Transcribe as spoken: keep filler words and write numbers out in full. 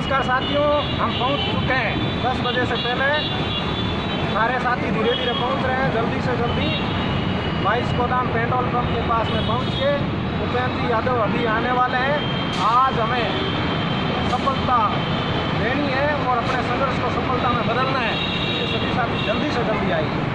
नमस्कार साथियों, हम पहुंच चुके हैं दस बजे से पहले। सारे साथी धीरे धीरे पहुंच रहे हैं। जल्दी से जल्दी बाईस गोदाम पेट्रोल पंप के पास में पहुंच के उपेंद्र यादव अभी आने वाले हैं। आज हमें सफलता लेनी है और अपने संघर्ष को सफलता में बदलना है। ये सभी साथी जल्दी से जल्दी आइए।